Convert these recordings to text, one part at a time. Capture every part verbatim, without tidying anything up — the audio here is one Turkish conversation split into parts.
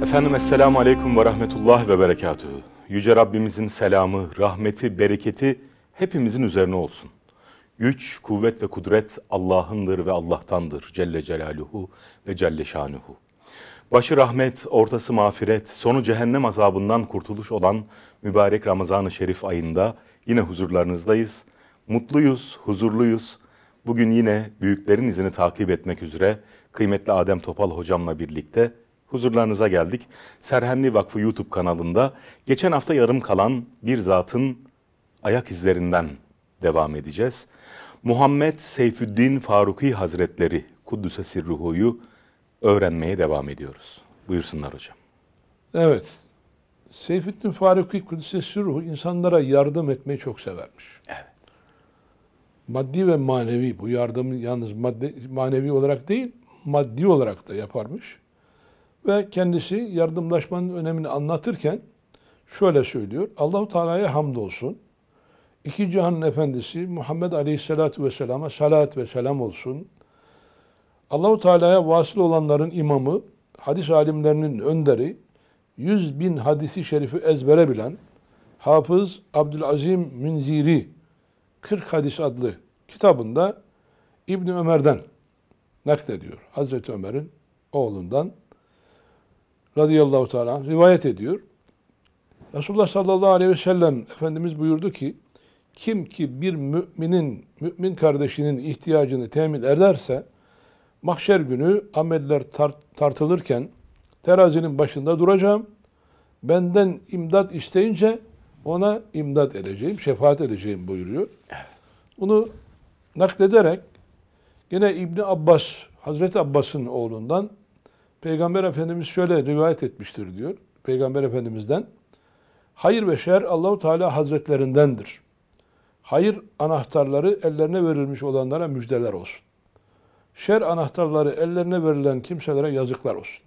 Efendim Esselamu Aleyküm ve Rahmetullah ve Berekatuhu. Yüce Rabbimizin selamı, rahmeti, bereketi hepimizin üzerine olsun. Güç, kuvvet ve kudret Allah'ındır ve Allah'tandır Celle Celaluhu ve Celle Şanuhu. Başı rahmet, ortası mağfiret, sonu cehennem azabından kurtuluş olan mübarek Ramazan-ı Şerif ayında yine huzurlarınızdayız. Mutluyuz, huzurluyuz. Bugün yine büyüklerin izini takip etmek üzere kıymetli Adem Topal hocamla birlikte huzurlarınıza geldik. Serhenli Vakfı YouTube kanalında geçen hafta yarım kalan bir zatın ayak izlerinden devam edeceğiz. Muhammed Seyfüddin Faruki Hazretleri Kuddüse Sirruhu'yu öğrenmeye devam ediyoruz. Buyursunlar hocam. Evet. Seyfüddin Faruki Kuddüse Sirruhu insanlara yardım etmeyi çok severmiş. Evet. Maddi ve manevi, bu yardımı yalnız maddi, manevi olarak değil, maddi olarak da yaparmış. Ve kendisi yardımlaşmanın önemini anlatırken şöyle söylüyor. Allah-u Teala'ya hamdolsun. İki cihanın efendisi Muhammed Aleyhisselatü Vesselam'a salat ve selam olsun. Allah-u Teala'ya vasıl olanların imamı, hadis alimlerinin önderi, yüz bin hadisi şerifi ezbere bilen Hafız Abdülazim Münziri kırk Hadis adlı kitabında İbni Ömer'den naklediyor. Hazreti Ömer'in oğlundan radıyallahu teala rivayet ediyor. Resulullah sallallahu aleyhi ve sellem Efendimiz buyurdu ki, kim ki bir müminin, mümin kardeşinin ihtiyacını temin ederse, mahşer günü ameller tart tartılırken terazinin başında duracağım. Benden imdat isteyince ona imdat edeceğim, şefaat edeceğim buyuruyor. Bunu naklederek yine İbni Abbas, Hazreti Abbas'ın oğlundan Peygamber Efendimiz şöyle rivayet etmiştir diyor. Peygamber Efendimiz'den hayır ve şer Allah-u Teala Hazretlerindendir. Hayır anahtarları ellerine verilmiş olanlara müjdeler olsun. Şer anahtarları ellerine verilen kimselere yazıklar olsun.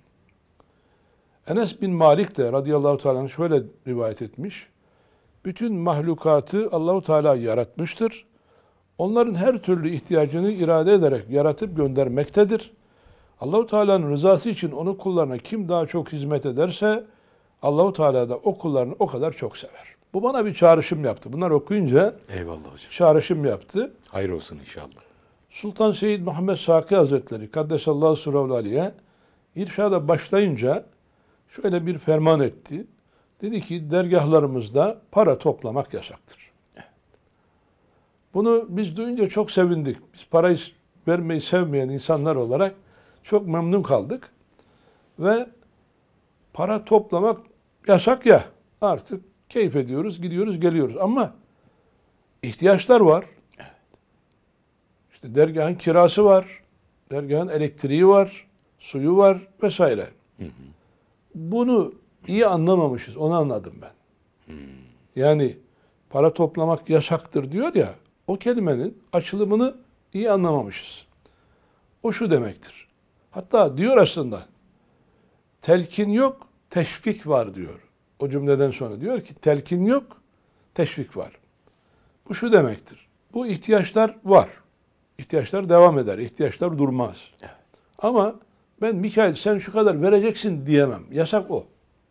Enes bin Malik de radıyallahu teala şöyle rivayet etmiş. Bütün mahlukatı Allah-u Teala yaratmıştır. Onların her türlü ihtiyacını irade ederek yaratıp göndermektedir. Allah-u Teala'nın rızası için onun kullarına kim daha çok hizmet ederse Allah-u Teala da o kullarını o kadar çok sever. Bu bana bir çağrışım yaptı. Bunlar okuyunca Eyvallah hocam. Çağrışım yaptı. Hayır olsun inşallah. Sultan Seyyid Muhammed Saki Hazretleri Kaddesallahu sürrahul aleyhe irşada başlayınca şöyle bir ferman etti. Dedi ki dergahlarımızda para toplamak yasaktır. Evet. Bunu biz duyunca çok sevindik. Biz parayı vermeyi sevmeyen insanlar olarak çok memnun kaldık. Ve para toplamak yasak ya, artık keyif ediyoruz, gidiyoruz, geliyoruz. Ama ihtiyaçlar var. Evet. İşte dergahın kirası var, dergahın elektriği var, suyu var vesaire. Hı hı. Bunu iyi anlamamışız, onu anladım ben. Hı. Yani para toplamak yasaktır diyor ya, o kelimenin açılımını iyi anlamamışız. O şu demektir. Hatta diyor aslında, telkin yok, teşvik var diyor. O cümleden sonra diyor ki, telkin yok, teşvik var. Bu şu demektir. Bu ihtiyaçlar var. İhtiyaçlar devam eder, ihtiyaçlar durmaz. Evet. Ama ben Mikail sen şu kadar vereceksin diyemem. Yasak o.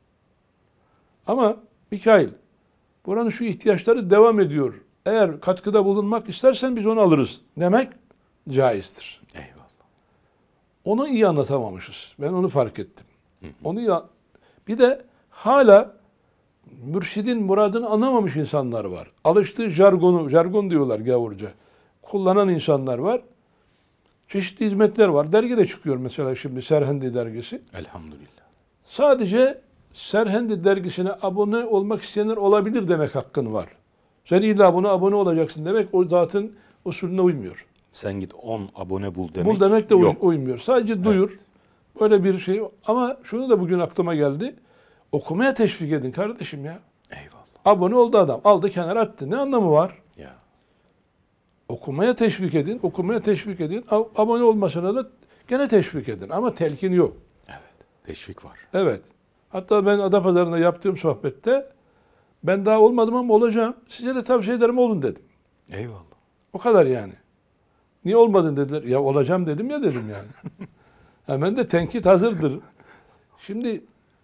Ama Mikail, buranın şu ihtiyaçları devam ediyor. Eğer katkıda bulunmak istersen biz onu alırız demek caizdir. Eyvallah. Onu iyi anlatamamışız. Ben onu fark ettim. Hı hı. Onu ya bir de hala mürşidin muradını anlamamış insanlar var. Alıştığı jargonu, jargon diyorlar gavurca. Kullanan insanlar var. Çeşitli hizmetler var. Dergi de çıkıyor mesela şimdi Serhendi dergisi. Elhamdülillah. Sadece Serhendi dergisine abone olmak isteyenler olabilir demek hakkın var. Sen illa buna abone olacaksın demek o zatın usulüne uymuyor. Sen git on abone bul demek. Bul demek de yok. uymuyor. Sadece duyur. Evet. Böyle bir şey. Ama şunu da bugün aklıma geldi. Okumaya teşvik edin kardeşim ya. Eyvallah. Abone oldu adam. Aldı kenara attı. Ne anlamı var? Ya. Okumaya teşvik edin. Okumaya teşvik edin. Abone olmasına da gene teşvik edin. Ama telkin yok. Evet. Teşvik var. Evet. Hatta ben Adapazarı'nda yaptığım sohbette ben daha olmadım ama olacağım. Size de tavsiye ederim olun dedim. Eyvallah. O kadar yani. Niye olmadın dediler. Ya olacağım dedim ya dedim yani. Hemen de tenkit hazırdır. Şimdi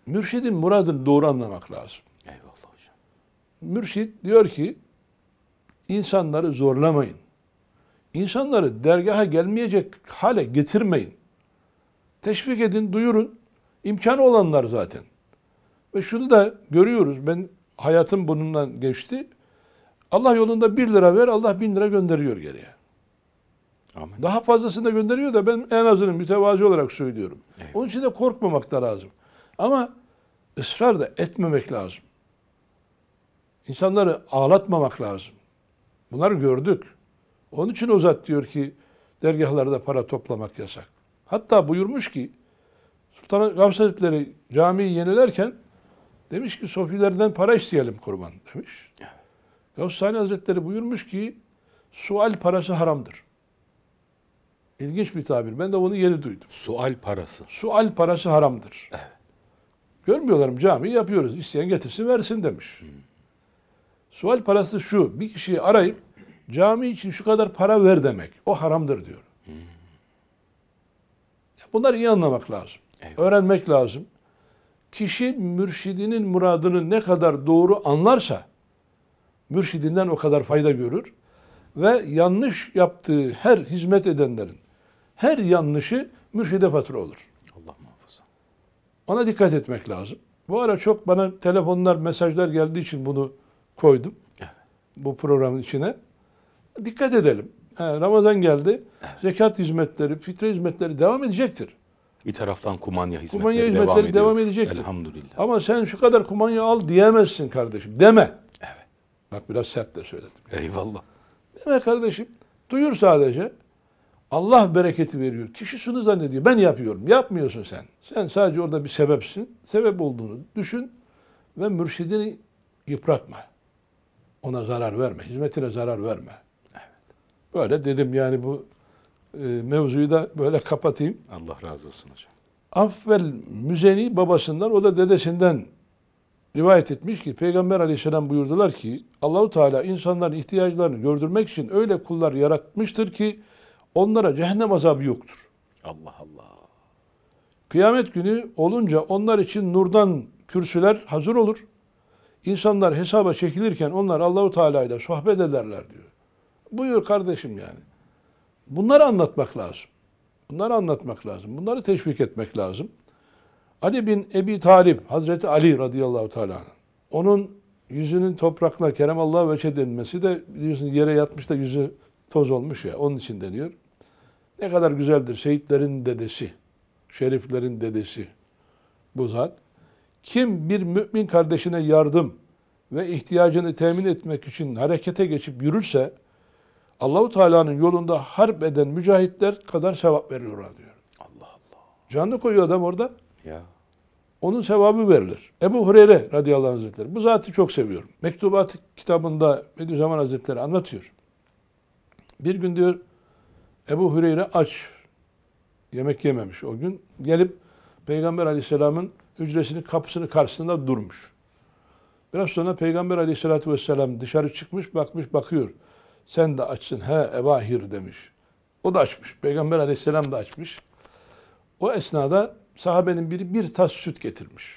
mürşidin muradını doğru anlamak lazım. Eyvallah hocam. Mürşid diyor ki insanları zorlamayın. İnsanları dergaha gelmeyecek hale getirmeyin. Teşvik edin, duyurun. İmkanı olanlar zaten. Ve şunu da görüyoruz. Ben hayatım bununla geçti. Allah yolunda bir lira ver, Allah bin lira gönderiyor geriye. Amin. Daha fazlasını da gönderiyor da ben en azını mütevazi olarak söylüyorum. Eyvallah. Onun için de korkmamak da lazım. Ama ısrar da etmemek lazım. İnsanları ağlatmamak lazım. Bunları gördük. Onun için o zat diyor ki dergahlarda para toplamak yasak. Hatta buyurmuş ki Sultan Gavs Hazretleri camiyi yenilerken demiş ki sofilerden para isteyelim kurban demiş. Gavs Sani Hazretleri buyurmuş ki sual parası haramdır. İlginç bir tabir. Ben de onu yeni duydum. Sual parası. Sual parası haramdır. Evet. Görmüyorlarım camiyi yapıyoruz. İsteyen getirsin versin demiş. Hmm. Sual parası şu. Bir kişiyi arayıp cami için şu kadar para ver demek. O haramdır diyor. Hmm. Bunları iyi anlamak lazım. Eyvallah. Öğrenmek lazım. Kişi mürşidinin muradını ne kadar doğru anlarsa mürşidinden o kadar fayda görür. Ve yanlış yaptığı her hizmet edenlerin her yanlışı mürşide fatura olur. Allah muhafaza. Ona dikkat etmek lazım. Bu ara çok bana telefonlar, mesajlar geldiği için bunu koydum. Evet. Bu programın içine. Dikkat edelim. He, Ramazan geldi. Evet. Zekat hizmetleri, fitre hizmetleri devam edecektir. Bir taraftan kumanya hizmetleri, kumanya devam, hizmetleri ediyor. devam edecektir. Elhamdülillah. Ama sen şu kadar kumanya al diyemezsin kardeşim. Deme. Evet. Bak biraz sert de söyledim. Eyvallah. Deme kardeşim. Duyur sadece. Allah bereketi veriyor. Kişi şunu zannediyor. Ben yapıyorum. Yapmıyorsun sen. Sen sadece orada bir sebepsin. Sebep olduğunu düşün ve mürşidini yıpratma. Ona zarar verme. Hizmetine zarar verme. Evet. Böyle dedim yani bu e, mevzuyu da böyle kapatayım. Allah razı olsun hocam. Afvel Müzeni babasından, o da dedesinden rivayet etmiş ki Peygamber Aleyhisselam buyurdular ki Allahu Teala insanların ihtiyaçlarını gördürmek için öyle kullar yaratmıştır ki onlara cehennem azabı yoktur. Allah Allah. Kıyamet günü olunca onlar için nurdan kürsüler hazır olur. İnsanlar hesaba çekilirken onlar Allahu Teala ile sohbet ederler diyor. Buyur kardeşim yani. Bunları anlatmak lazım. Bunları anlatmak lazım. Bunları teşvik etmek lazım. Ali bin Ebi Talib, Hazreti Ali radıyallahu teala, onun yüzünün toprakla keremallahu veçhe denmesi de biliyorsun yere yatmış da yüzü toz olmuş ya, onun için deniyor. Ne kadar güzeldir şehitlerin dedesi, şeriflerin dedesi bu zat. Kim bir mümin kardeşine yardım ve ihtiyacını temin etmek için harekete geçip yürürse Allahu Teala'nın yolunda harp eden mücahitler kadar sevap verilir ona diyor. Allah Allah. Canını koyuyor adam orada. Ya. Onun sevabı verilir. Ebu Hureyre radıyallahu anh hazretleri. Bu zatı çok seviyorum. Mektubat kitabında Bediüzzaman Hazretleri anlatıyor. Bir gün diyor Ebu Hureyre aç. Yemek yememiş o gün. Gelip Peygamber aleyhisselamın hücresinin kapısının karşısında durmuş. Biraz sonra Peygamber aleyhisselatü vesselam dışarı çıkmış, bakmış, bakıyor. Sen de açsın. He Ebahir demiş. O da açmış. Peygamber aleyhisselam da açmış. O esnada sahabenin biri bir tas süt getirmiş.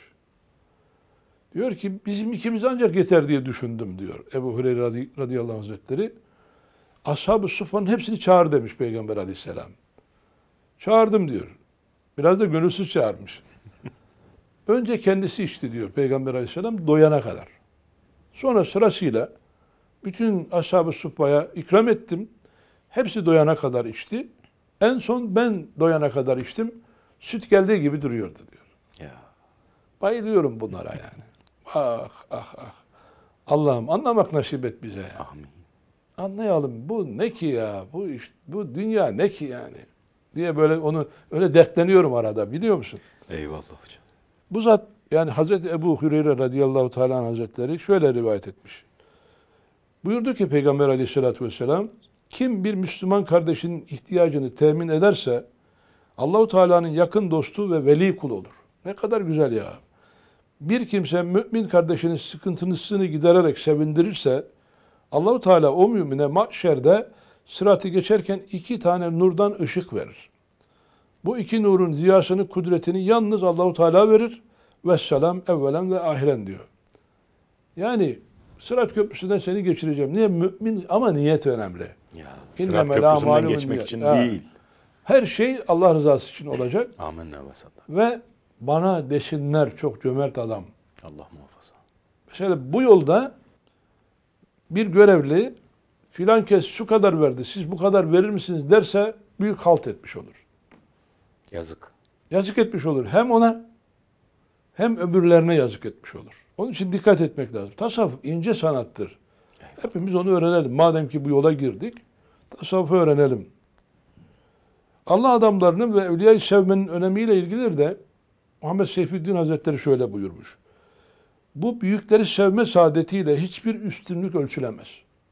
Diyor ki bizim ikimiz ancak yeter diye düşündüm diyor Ebu Hureyre radıyallahu anh hazretleri. Ashab-ı Suffa'nın hepsini çağır demiş Peygamber aleyhisselam. Çağırdım diyor. Biraz da gönülsüz çağırmış. Önce kendisi içti diyor Peygamber aleyhisselam doyana kadar. Sonra sırasıyla bütün Ashab-ı Suffa'ya ikram ettim. Hepsi doyana kadar içti. En son ben doyana kadar içtim. Süt geldiği gibi duruyordu diyor. Ya. Bayılıyorum bunlara yani. Ah ah ah. Allah'ım anlamak nasip et bize ya. Amin. Anlayalım bu ne ki ya? Bu iş, bu dünya ne ki yani? Diye böyle onu öyle dertleniyorum arada biliyor musun? Eyvallah hocam. Bu zat yani Hazreti Ebu Hureyre radıyallahu teala anh hazretleri şöyle rivayet etmiş. Buyurdu ki Peygamber aleyhissalatü vesselam kim bir Müslüman kardeşinin ihtiyacını temin ederse Allahu Teala'nın yakın dostu ve veli kulu olur. Ne kadar güzel ya. Bir kimse mümin kardeşinin sıkıntısını gidererek sevindirirse Allahu Teala o mümine mahşerde sıratı geçerken iki tane nurdan ışık verir. Bu iki nurun ziyasını, kudretini yalnız Allahu Teala verir. vesselam evvelen ve ahiren diyor. Yani Sırat Köprüsü'nden seni geçireceğim. Niye? Mümin ama niyet önemli. Ya, İnneme Sırat la Köprüsü'nden malumun geçmek niyet. için Ha. değil. Her şey Allah rızası için olacak. Amenna ve sallam. Ve bana desinler çok cömert adam. Allah muhafaza. Mesela bu yolda bir görevli filan kez şu kadar verdi, siz bu kadar verir misiniz derse büyük halt etmiş olur. Yazık. Yazık etmiş olur. Hem ona hem öbürlerine yazık etmiş olur. Onun için dikkat etmek lazım. Tasavvuf ince sanattır. Eyvallah. Hepimiz onu öğrenelim. Madem ki bu yola girdik, tasavvufu öğrenelim. Allah adamlarının ve evliyayı sevmenin önemiyle ilgili de Muhammed Seyfüddin Hazretleri şöyle buyurmuş. Bu büyükleri sevme saadetiyle hiçbir üstünlük ölçülemez.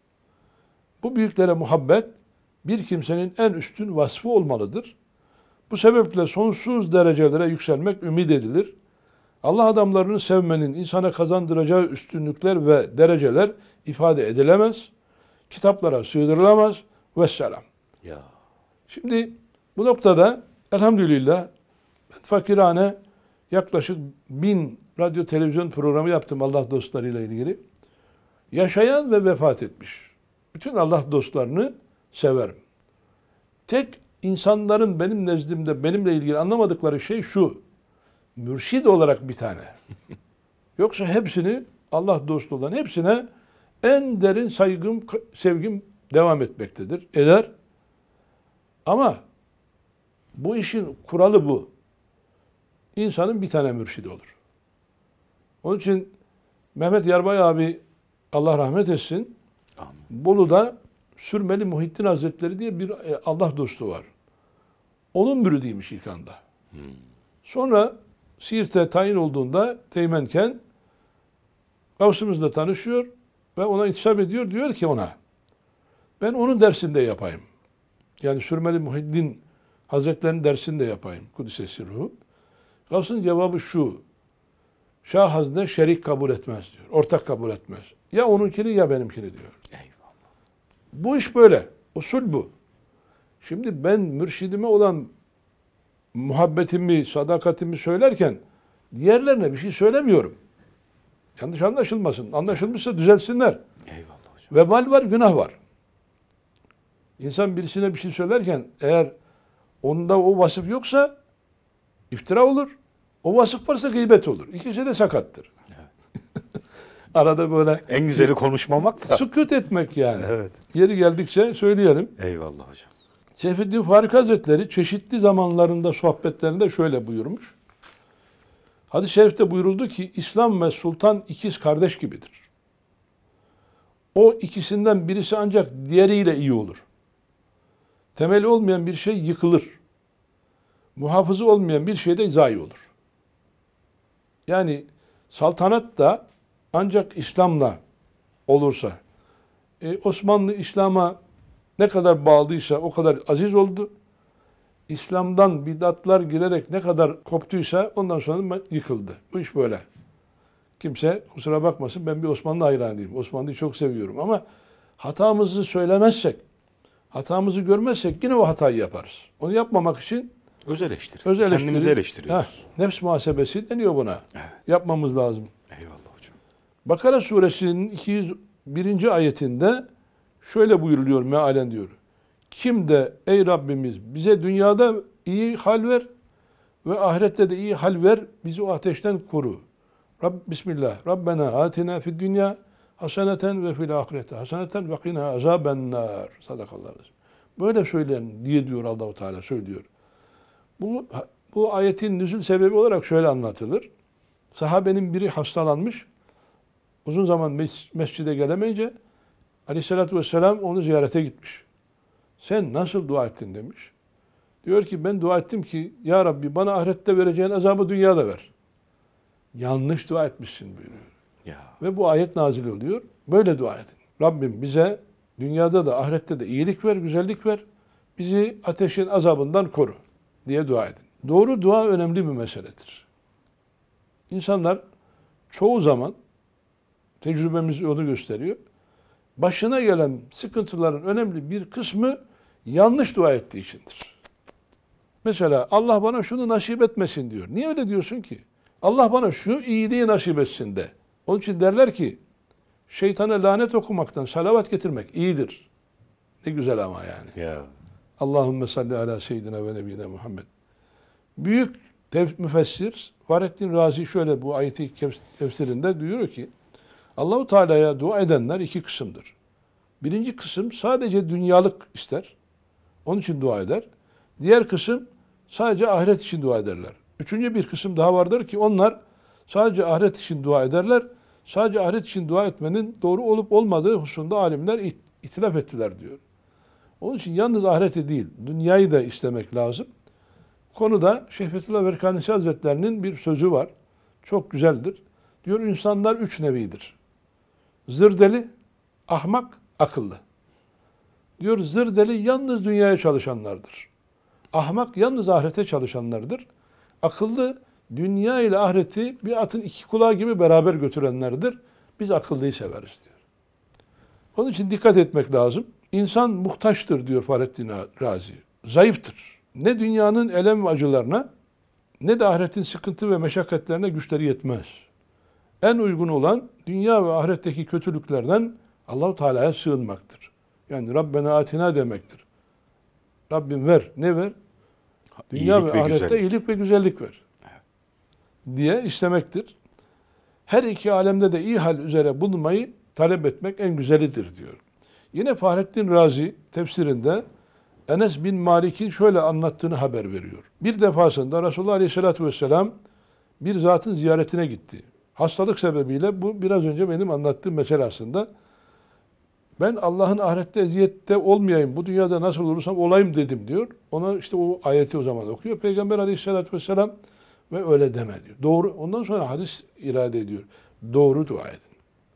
Bu büyüklere muhabbet bir kimsenin en üstün vasfı olmalıdır. Bu sebeple sonsuz derecelere yükselmek ümit edilir. Allah adamlarını sevmenin insana kazandıracağı üstünlükler ve dereceler ifade edilemez. Kitaplara sığdırılamaz. Vesselam. Ya. Şimdi bu noktada elhamdülillah ben fakirane yaklaşık bin radyo televizyon programı yaptım Allah dostlarıyla ilgili. Yaşayan ve vefat etmiş. Bütün Allah dostlarını severim. Tek insanların benim nezdimde benimle ilgili anlamadıkları şey şu. Mürşid olarak bir tane. Yoksa hepsini Allah dostu olan hepsine en derin saygım, sevgim devam etmektedir. Eder. Ama bu işin kuralı bu. İnsanın bir tane mürşidi olur. Onun için Mehmet Yarbay abi Allah rahmet etsin. Amin. Bolu'da Sürmeli Muhittin Hazretleri diye bir Allah dostu var. Onun müridiymiş ilk anda. Hmm. Sonra Siirt'e tayin olduğunda teğmenken Gavsımızla tanışıyor ve ona intisap ediyor. Diyor ki ona ben onun dersinde yapayım. Yani Sürmeli Muhittin Hazretleri'nin dersinde yapayım. Kudüs'e ruhu. Gavs'ın cevabı şu. Şah Hazretleri şerik kabul etmez diyor. Ortak kabul etmez. Ya onunkini ya benimkini diyor. Eyvallah. Bu iş böyle. Usul bu. Şimdi ben mürşidime olan muhabbetimi, sadakatimi söylerken diğerlerine bir şey söylemiyorum. Yanlış anlaşılmasın. Anlaşılmışsa düzelsinler. Eyvallah hocam. Vebal var, günah var. İnsan birisine bir şey söylerken eğer onda o vasıf yoksa iftira olur. O vasıf varsa gıybet olur. İkisi de sakattır. Evet. Arada böyle En güzeli konuşmamak da. sükût etmek yani. Evet. Yeri geldikçe söyleyelim. Eyvallah hocam. Seyfettin Farik Hazretleri çeşitli zamanlarında sohbetlerinde şöyle buyurmuş. Hadis-i şerifte buyuruldu ki İslam ve sultan ikiz kardeş gibidir. O ikisinden birisi ancak diğeriyle iyi olur. Temeli olmayan bir şey yıkılır. Muhafızı olmayan bir şey de zayi olur. Yani saltanat da ancak İslam'la olursa, e, Osmanlı İslam'a ne kadar bağlıysa o kadar aziz oldu. İslam'dan bidatlar girerek ne kadar koptuysa ondan sonra yıkıldı. Bu iş böyle. Kimse kusura bakmasın ben bir Osmanlı hayranıyım. Osmanlı'yı çok seviyorum ama hatamızı söylemezsek, hatamızı görmezsek yine o hatayı yaparız. Onu yapmamak için Öz eleştiri. öz eleştiri. Kendimizi eleştiriyoruz. Heh, nefs muhasebesi deniyor buna. Evet. Yapmamız lazım. Eyvallah hocam. Bakara suresinin iki yüz birinci ayetinde şöyle buyuruluyor mealen diyor. Kim de ey Rabbimiz bize dünyada iyi hal ver ve ahirette de iyi hal ver, bizi o ateşten koru. Rabb Bismillah. Rabbena atina fid dünya haseneten ve fil ahirete haseneten ve qina azabennar. Sadakallah. Böyle söyleyin diye diyor Allah-u Teala söylüyor. Bu, bu ayetin nüzul sebebi olarak şöyle anlatılır. Sahabenin biri hastalanmış. Uzun zaman mes- mescide gelemeyince Aleyhisselatü Vesselam onu ziyarete gitmiş. Sen nasıl dua ettin demiş. Diyor ki ben dua ettim ki ya Rabbi bana ahirette vereceğin azabı dünyada ver. Yanlış dua etmişsin buyuruyor. Ya. Ve bu ayet nazil oluyor. Böyle dua edin. Rabbim bize dünyada da ahirette de iyilik ver, güzellik ver. Bizi ateşin azabından koru diye dua edin. Doğru dua önemli bir meseledir. İnsanlar çoğu zaman tecrübemiz onu gösteriyor. Başına gelen sıkıntıların önemli bir kısmı yanlış dua ettiği içindir. Mesela Allah bana şunu nasip etmesin diyor. Niye öyle diyorsun ki? Allah bana şu iyiliği nasip etsin de. Onun için derler ki şeytana lanet okumaktan salavat getirmek iyidir. Ne güzel ama yani. Ya. Allahümme salli ala seyyidina ve nebine Muhammed. Büyük tef- müfessir Fahrettin Razi şöyle bu ayeti tefsirinde diyor ki Allahu Teala'ya dua edenler iki kısımdır. Birinci kısım sadece dünyalık ister. Onun için dua eder. Diğer kısım sadece ahiret için dua ederler. Üçüncü bir kısım daha vardır ki onlar sadece ahiret için dua ederler. Sadece ahiret için dua etmenin doğru olup olmadığı hususunda alimler it- itilaf ettiler diyor. Onun için yalnız ahireti değil, dünyayı da istemek lazım. Bu konuda Şeyh Fethullah Berkanisi Hazretlerinin bir sözü var. Çok güzeldir. Diyor insanlar üç nevidir. Zırdeli, ahmak, akıllı. Diyor zırdeli yalnız dünyaya çalışanlardır. Ahmak yalnız ahirete çalışanlardır. Akıllı dünya ile ahireti bir atın iki kulağı gibi beraber götürenlerdir. Biz akıllıyı severiz diyor. Onun için dikkat etmek lazım. İnsan muhtaçtır diyor Fahrettin Razi. Zayıftır. Ne dünyanın elem ve acılarına ne de ahiretin sıkıntı ve meşakkatlerine güçleri yetmez. En uygun olan dünya ve ahiretteki kötülüklerden Allah-u Teala'ya sığınmaktır. Yani Rabbena atina demektir. Rabbim ver. Ne ver? Dünya İyilik ve ve ahirette güzellik. iyilik ve güzellik ver. Diye istemektir. Her iki alemde de iyi hal üzere bulunmayı talep etmek en güzelidir diyor. Yine Fahrettin Razi tefsirinde Enes bin Malik'in şöyle anlattığını haber veriyor. Bir defasında Resulullah Aleyhisselatü Vesselam bir zatın ziyaretine gitti. Hastalık sebebiyle bu biraz önce benim anlattığım mesele aslında. Ben Allah'ın ahirette eziyette olmayayım, bu dünyada nasıl olursam olayım dedim diyor. Ona işte o ayeti o zaman okuyor. Peygamber Aleyhisselatü Vesselam ve öyle deme diyor. Doğru. Ondan sonra hadis irade ediyor. Doğru dua edin.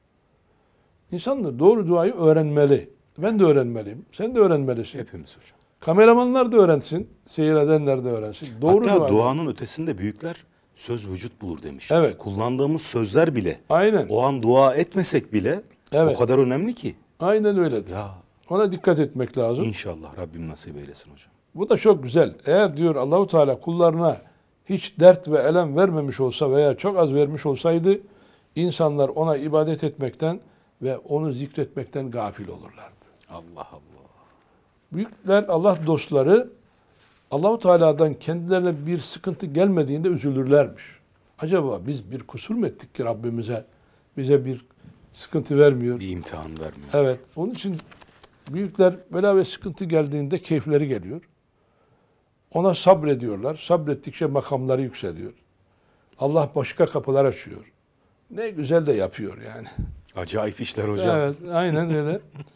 İnsanlar doğru duayı öğrenmeli. Ben de öğrenmeliyim. Sen de öğrenmelisin. Hepimiz hocam. Kameramanlar da öğrensin. Seyredenler de öğrensin. Doğru Hatta dua. duanın ötesinde büyükler söz vücut bulur demiş. Evet. Kullandığımız sözler bile Aynen. o an dua etmesek bile Evet. o kadar önemli ki. Aynen öyledir. Ya Ona dikkat etmek lazım. inşallah Rabbim nasip eylesin hocam. Bu da çok güzel. Eğer diyor Allahu Teala kullarına hiç dert ve elem vermemiş olsa veya çok az vermiş olsaydı insanlar ona ibadet etmekten ve onu zikretmekten gafil olurlardı. Allah Allah. Büyükler, Allah dostları Allahu Teala'dan kendilerine bir sıkıntı gelmediğinde üzülürlermiş. Acaba biz bir kusur mu ettik ki Rabbimize bize bir sıkıntı vermiyor? Bir imtihan vermiyor. Evet. Onun için büyükler bela ve sıkıntı geldiğinde keyifleri geliyor. Ona sabrediyorlar. Sabrettikçe makamları yükseliyor. Allah başka kapılar açıyor. Ne güzel de yapıyor yani. Acayip işler hocam. Evet, aynen öyle.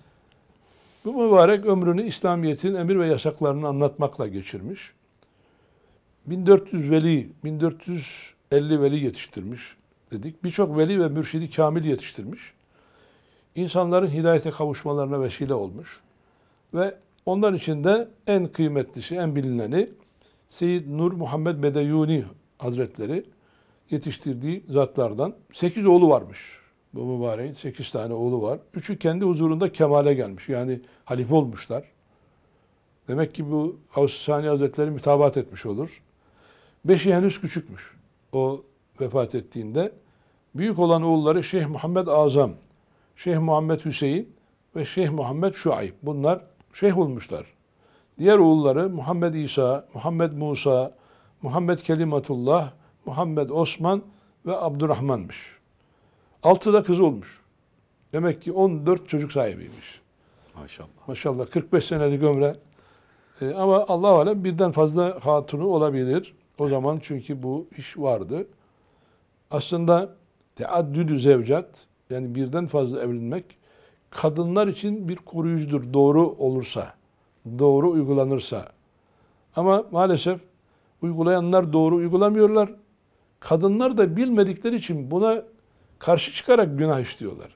Bu mübarek ömrünü İslamiyet'in emir ve yasaklarını anlatmakla geçirmiş. bin dört yüz veli, bin dört yüz elli veli yetiştirmiş dedik. Birçok veli ve mürşidi kamil yetiştirmiş. İnsanların hidayete kavuşmalarına vesile olmuş. Ve onlar içinde en kıymetlisi, en bilineni Seyyid Nur Muhammed Bedeyuni Hazretleri yetiştirdiği zatlardan. Sekiz oğlu varmış. Bu mübareğin sekiz tane oğlu var. Üçü kendi huzurunda kemale gelmiş. Yani halife olmuşlar. Demek ki bu Gavs-ı Sani Hazretleri mütabat etmiş olur. Beşi henüz küçükmüş. O vefat ettiğinde. Büyük olan oğulları Şeyh Muhammed Azam, Şeyh Muhammed Hüseyin ve Şeyh Muhammed Şuayb. Bunlar şeyh olmuşlar. Diğer oğulları Muhammed İsa, Muhammed Musa, Muhammed Kelimatullah, Muhammed Osman ve Abdurrahman'mış. Altı da kız olmuş. Demek ki on dört çocuk sahibiymiş. Maşallah. Maşallah kırk beş senelik ömre. Ee, ama Allah alem birden fazla hatunu olabilir. O zaman çünkü bu iş vardı. Aslında teaddüdü zevcat, yani birden fazla evlenmek kadınlar için bir koruyucudur doğru olursa, doğru uygulanırsa. Ama maalesef uygulayanlar doğru uygulamıyorlar. Kadınlar da bilmedikleri için buna karşı çıkarak günah işliyorlar.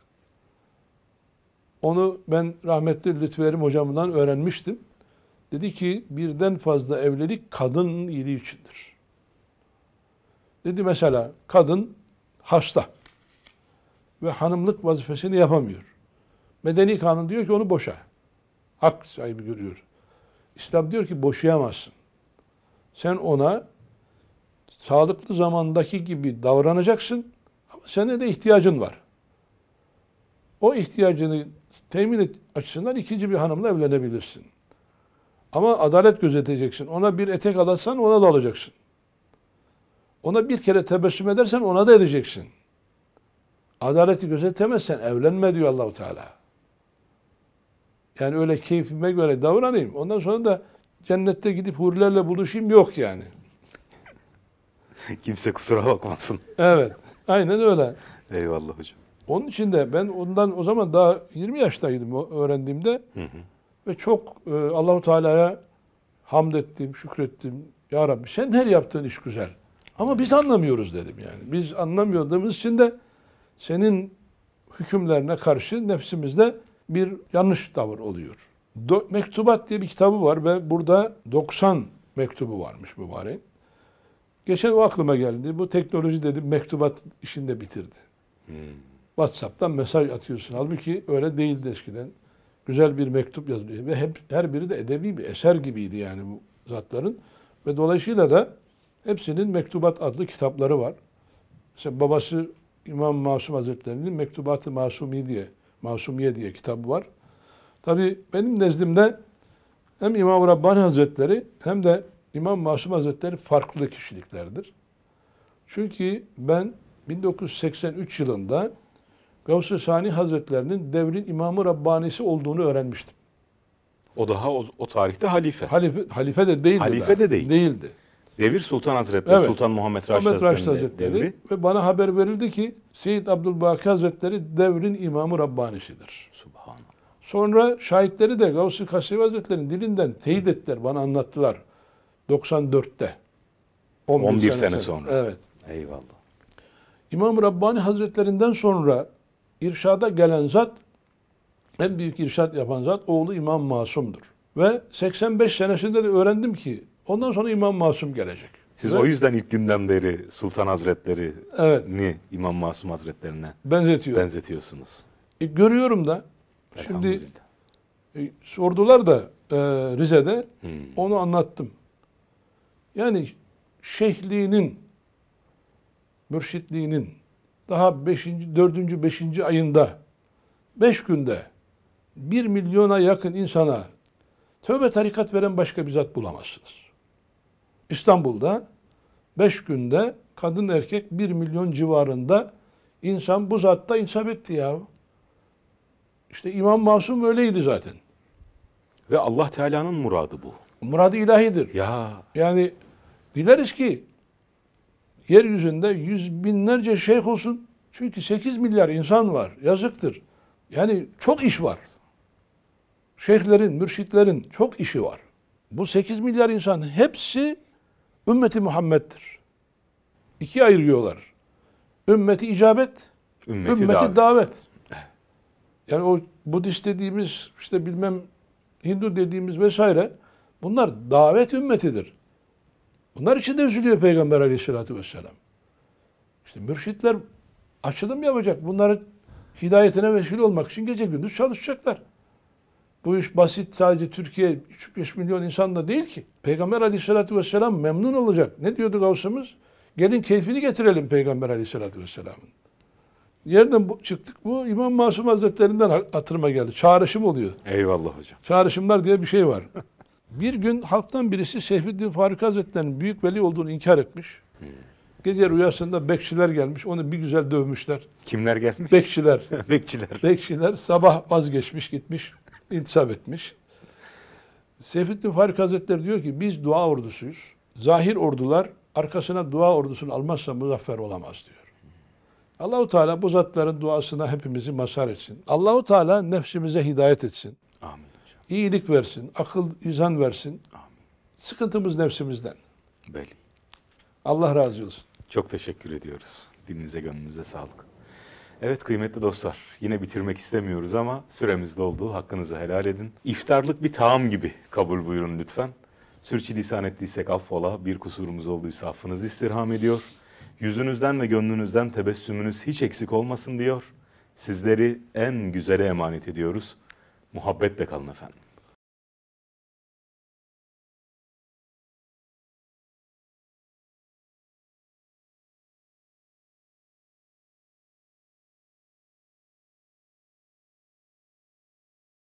Onu ben rahmetli Lütfü Erim hocamdan öğrenmiştim. Dedi ki birden fazla evlilik kadının iyiliği içindir. Dedi mesela kadın hasta ve hanımlık vazifesini yapamıyor. Medeni kanun diyor ki onu boşa. Hak sahibi görüyor. İslam diyor ki boşayamazsın. Sen ona sağlıklı zamandaki gibi davranacaksın ama senin de ihtiyacın var. O ihtiyacını temin et açısından ikinci bir hanımla evlenebilirsin. Ama adalet gözeteceksin. Ona bir etek alatsan ona da alacaksın. Ona bir kere tebessüm edersen ona da edeceksin. Adaleti gözetemezsen evlenme diyor Allah-u Teala. Yani öyle keyfime göre davranayım. Ondan sonra da cennette gidip hurilerle buluşayım yok yani. Kimse kusura bakmasın. Evet. Aynen öyle. Eyvallah hocam. Onun için de ben ondan o zaman daha yirmi yaştaydım o öğrendiğimde. Hı hı. Ve çok e, Allah-u Teala'ya hamd ettim, şükrettim. Ya Rabbi sen her yaptığın iş güzel. Ama biz anlamıyoruz dedim yani. Biz anlamadığımız için de senin hükümlerine karşı nefsimizde bir yanlış tavır oluyor. Do- Mektubat diye bir kitabı var ve burada doksan mektubu varmış mübarek. Geçen o aklıma geldi. Bu teknoloji dedim mektubat işini de bitirdi. Hmm. WhatsApp'tan mesaj atıyorsun. Halbuki öyle değildi eskiden. Güzel bir mektup yazılıyor. Ve hep her biri de edebi bir eser gibiydi yani bu zatların. Ve dolayısıyla da hepsinin Mektubat adlı kitapları var. Mesela babası İmam Masum Hazretleri'nin Mektubat-ı Masumi diye, Masumiye diye kitabı var. Tabii benim nezdimde hem İmam Rabbani Hazretleri hem de İmam Masum Hazretleri farklı kişiliklerdir. Çünkü ben bin dokuz yüz seksen üç yılında Gavs-ı Sani Hazretlerinin devrin İmam-ı Rabbanisi olduğunu öğrenmiştim. O daha o, o tarihte halife. Halife, halife de değildi. Halife daha. de değil. Değildi. Devir Sultan Hazretleri, Evet. Sultan Muhammed Raşid Muhammed Raşid Hazretleri'nin Hazretleri devri. ve bana haber verildi ki Seyyid Abdülbaki Hazretleri devrin İmam-ı Rabbanisidir. Subhanallah. Sonra şahitleri de Gavs-ı Kasevi Hazretleri'nin dilinden teyit ettiler, bana anlattılar. doksan dörtte. on bir sene sonra. Evet. Eyvallah. İmam-ı Rabbani Hazretlerinden sonra irşada gelen zat, en büyük irşad yapan zat oğlu İmam Masum'dur. Ve seksen beş senesinde de öğrendim ki ondan sonra İmam Masum gelecek. Siz Ve o yüzden ilk günden beri Sultan Hazretleri'ni Evet. İmam Masum Hazretlerine benzetiyor. benzetiyorsunuz. E, görüyorum da şimdi Elhamdülillah. e, sordular da e, Rize'de Hmm. onu anlattım. Yani şeyhliğinin, mürşitliğinin daha beşinci, dördüncü, beşinci ayında beş günde bir milyona yakın insana tövbe tarikat veren başka bir zat bulamazsınız. İstanbul'da beş günde kadın erkek bir milyon civarında insan bu zatta insaf etti ya. İşte İmam Masum öyleydi zaten. Ve Allah Teala'nın muradı bu. Murad-ı ilahidir. Ya Yani dileriz ki yeryüzünde yüz binlerce şeyh olsun. Çünkü sekiz milyar insan var. Yazıktır. Yani çok iş var. Şeyhlerin, mürşitlerin çok işi var. Bu sekiz milyar insan hepsi ümmeti Muhammed'dir. İkiye ayırıyorlar. Ümmeti icabet, ümmeti, ümmeti davet. davet. Yani o Budist dediğimiz, işte bilmem Hindu dediğimiz vesaire, bunlar davet ümmetidir. Bunlar için de üzülüyor Peygamber Aleyhisselatü Vesselam. İşte mürşitler açılım yapacak. Bunların hidayetine vesile olmak için gece gündüz çalışacaklar. Bu iş basit, sadece Türkiye üç beş milyon insan da değil ki. Peygamber Aleyhisselatü Vesselam memnun olacak. Ne diyordu Gavsımız? Gelin keyfini getirelim Peygamber Aleyhisselatü Vesselam'ın. Yerden bu, çıktık, bu İmam Masum Hazretlerinden hatırıma geldi. Çağrışım oluyor. Eyvallah hocam. Çağrışımlar diye bir şey var. Bir gün halktan birisi Seyfettin Faruk Hazretleri'nin büyük veli olduğunu inkar etmiş. Hmm. Gece rüyasında bekçiler gelmiş, onu bir güzel dövmüşler. Kimler gelmiş? Bekçiler. Bekçiler. Bekçiler sabah vazgeçmiş, gitmiş, intisap etmiş. Seyfettin Faruk Hazretleri diyor ki biz dua ordusuyuz. Zahir ordular arkasına dua ordusunu almazsa muzaffer olamaz diyor. Allahu Teala bu zatların duasına hepimizi mazhar etsin. Allahu Teala nefsimize hidayet etsin. Amin hocam. İyilik versin, akıl, izan versin. Amin. Sıkıntımız nefsimizden. Belli. Allah razı olsun. Çok teşekkür ediyoruz. Dilinize, gönlünüze sağlık. Evet kıymetli dostlar, yine bitirmek istemiyoruz ama süremiz doldu. Hakkınızı helal edin. İftarlık bir taam gibi kabul buyurun lütfen. Sürçülisan ettiysek affola, bir kusurumuz olduysa affınızı istirham ediyor. Yüzünüzden ve gönlünüzden tebessümünüz hiç eksik olmasın diyor. Sizleri en güzele emanet ediyoruz. Muhabbetle kalın efendim.